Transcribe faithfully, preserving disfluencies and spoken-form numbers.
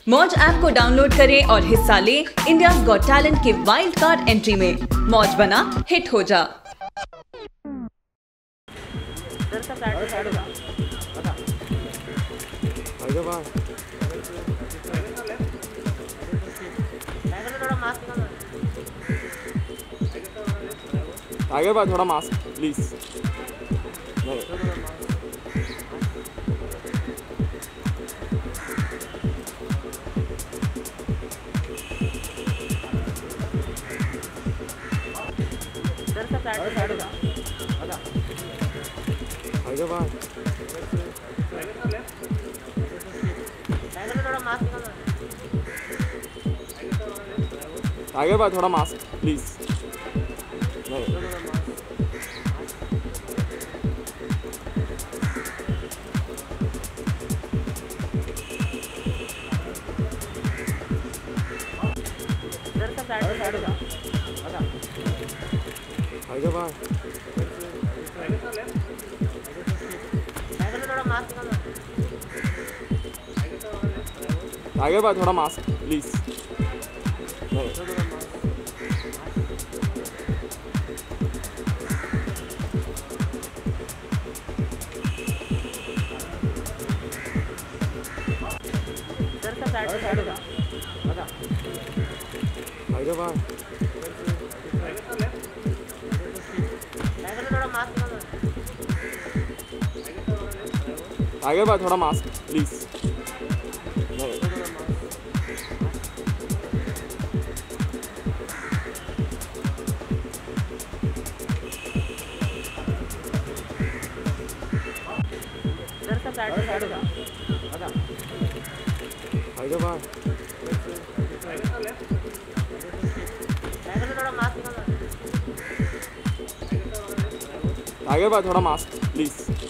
मौज ऐप को डाउनलोड करें और हिस्सा लें इंडियाज गॉट टैलेंट के वाइल्ड कार्ड एंट्री में। मौज बना हिट हो जा। आगे बार थोड़ा मास्क प्लीज। आगे बार आगे बार थोड़ा मास्क प्लीज। आगे बार आगे बार थोड़ा मास्क प्लीज। आगे बार आगे बार थोड़ा मास्क प्लीज। आगे बार आगे बार थोड़ा मास्क प्लीज।